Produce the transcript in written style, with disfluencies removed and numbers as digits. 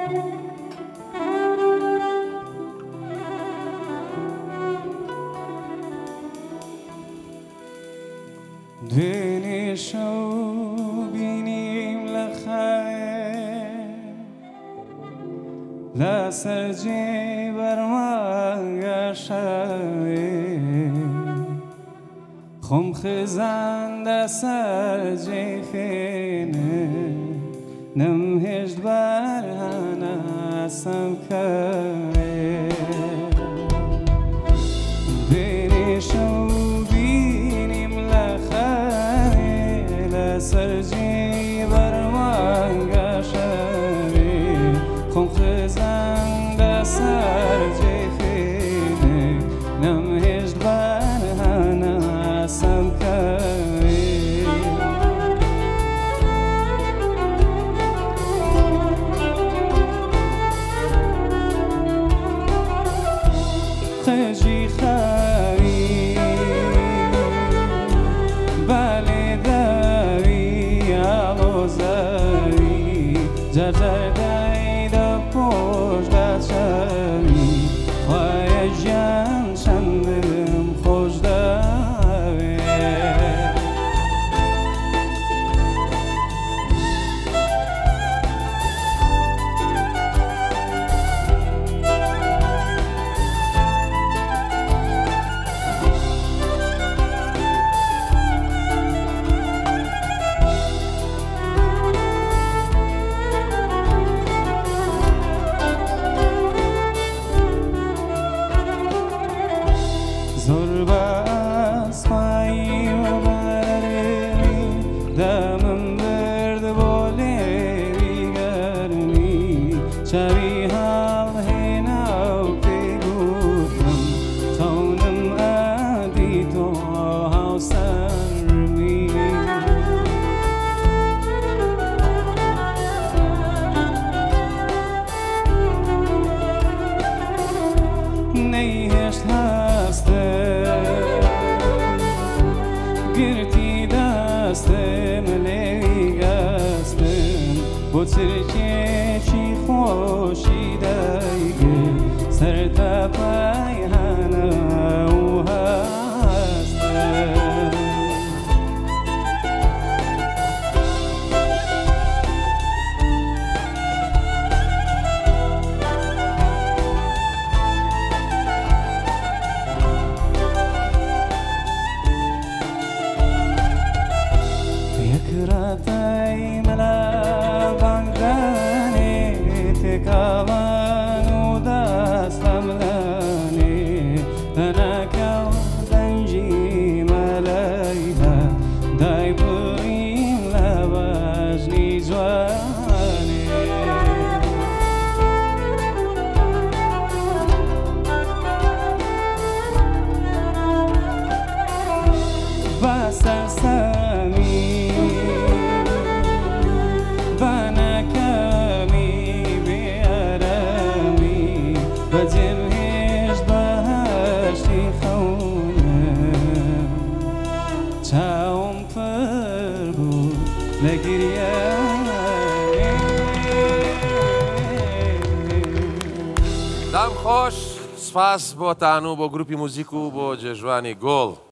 دوێنێ شەو بینیم لە خایە لەسەر جێبەرمان گەشەوێ خۆم خزاندە سەر جێخێنە نەمهێشت بەرهانە سەمکەوێ دوێنێ شەو سرجی برمان گشایی خون خزان دسر جیفینه نمیشت برهانه سمکایی خجی خاری جردای دا پشت دچمی خواهی جان چندم خوش داوی زور باز پایی و برمی دمم برد بولی گرمی چوی حال هیناو پیگویم تونم ادی تو هاو سرمی نیهشت گرتی دستم لیگستم با ترکه چی خوشی دیگه سر تا پای هنو هستم راتای ملا بانگانی تکاوانو دستم لانی تنکاو دنجی ملایها دای بریم لباجنی جوانی بسرسمی بجمهش بهشتی خونه چاوم پر بود لگریه دم خوش سپاس بۆ تان و بۆ گروپی موزیک و بۆ جێژوانی گۆڵ